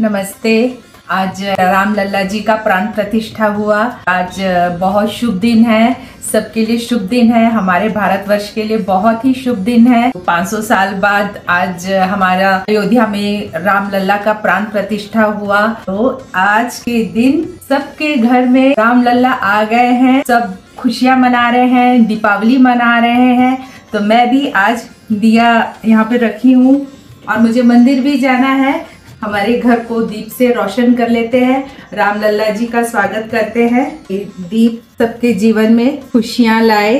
नमस्ते। आज रामलला जी का प्राण प्रतिष्ठा हुआ। आज बहुत शुभ दिन है, सबके लिए शुभ दिन है, हमारे भारतवर्ष के लिए बहुत ही शुभ दिन है। 500 साल बाद आज हमारा अयोध्या में रामलला का प्राण प्रतिष्ठा हुआ। तो आज के दिन सबके घर में रामलला आ गए हैं, सब खुशियां मना रहे हैं, दीपावली मना रहे हैं। तो मैं भी आज दिया यहाँ पे रखी हूँ और मुझे मंदिर भी जाना है। हमारे घर को दीप से रोशन कर लेते हैं, रामलला जी का स्वागत करते हैं। दीप सबके जीवन में खुशियां लाए।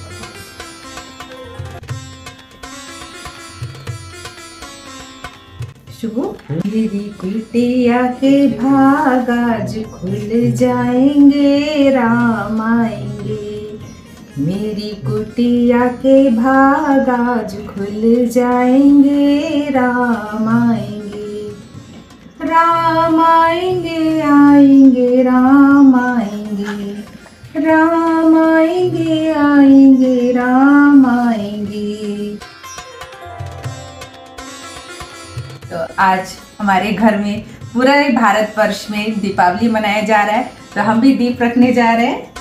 शुभ मेरी कुटिया के भाग आज खुल जाएंगे, राम आएंगे। मेरी कुटिया के भाग आज खुल जाएंगे, राम आएंगे। राम आएंगे आएंगे राम आएंगे, राम आएंगे आएंगे राम आएंगे। तो आज हमारे घर में पूरा भारतवर्ष में दीपावली मनाया जा रहा है, तो हम भी दीप रखने जा रहे हैं।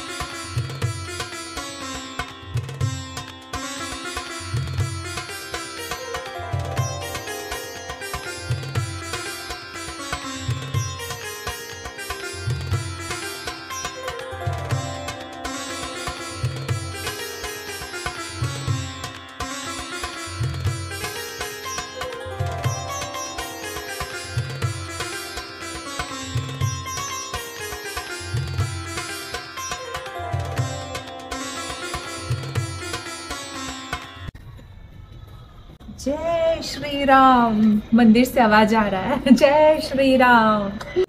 जय श्री राम। मंदिर से आवाज आ रहा है, जय श्री राम।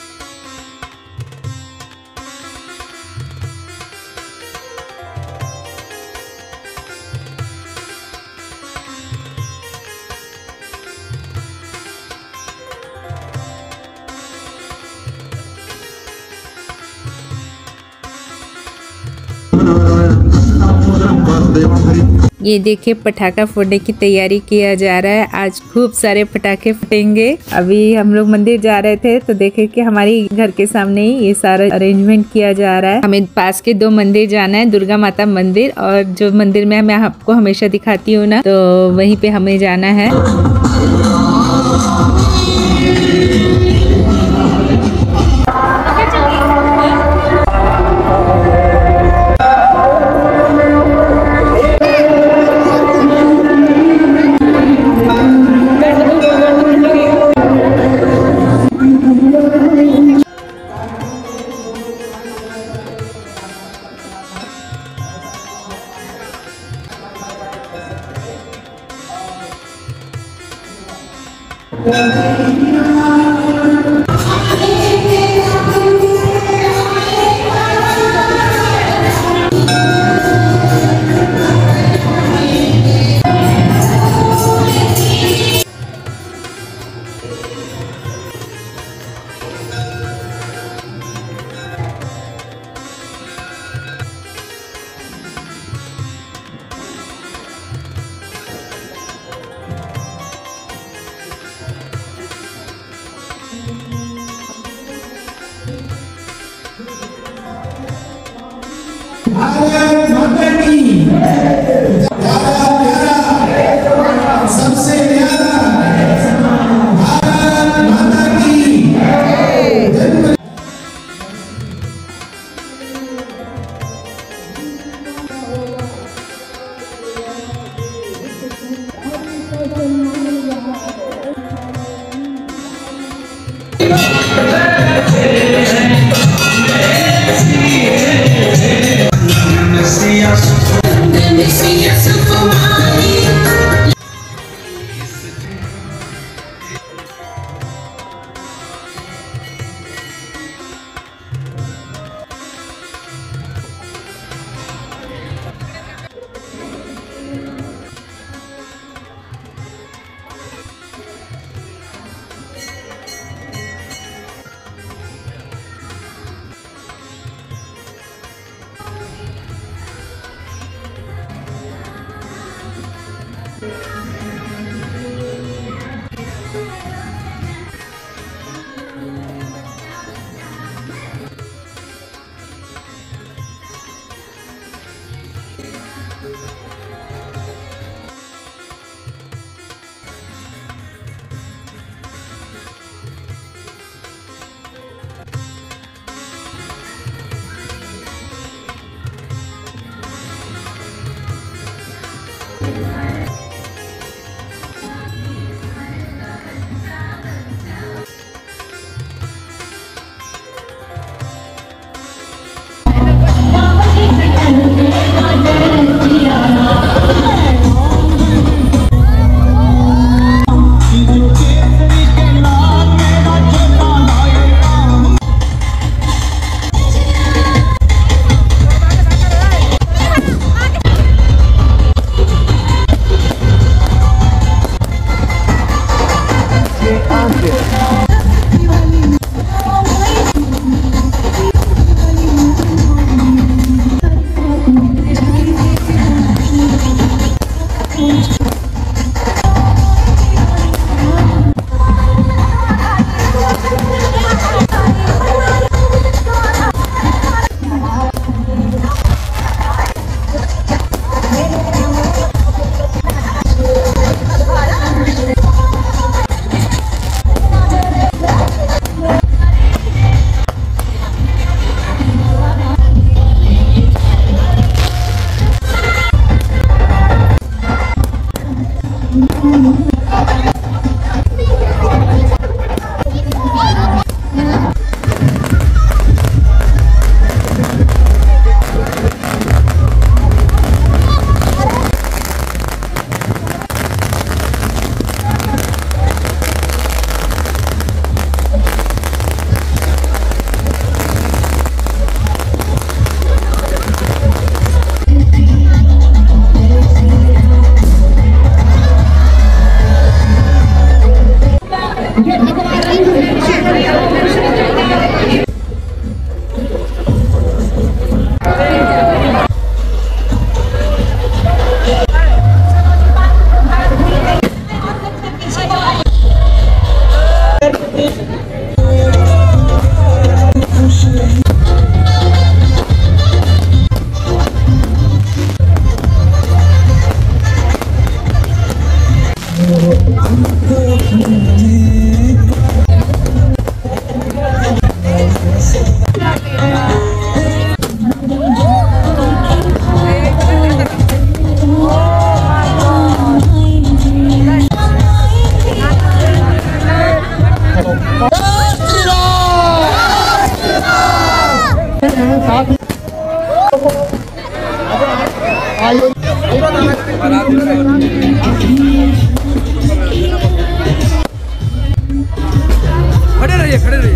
ये देखिए पटाखा फोड़ने की तैयारी किया जा रहा है। आज खूब सारे पटाखे फटेंगे। अभी हम लोग मंदिर जा रहे थे तो देखे कि हमारी घर के सामने ही ये सारा अरेंजमेंट किया जा रहा है। हमें पास के 2 मंदिर जाना है, दुर्गा माता मंदिर और जो मंदिर में मैं आपको हमेशा दिखाती हूँ ना, तो वहीं पे हमें जाना है। भारत माता की प्यारा प्यारा सबसे प्यारा भारत माता की। खड़े रहिए खड़े रहिए।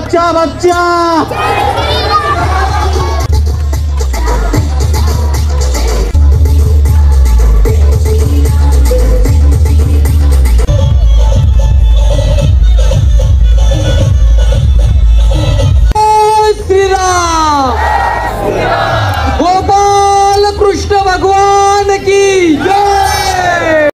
बच्चा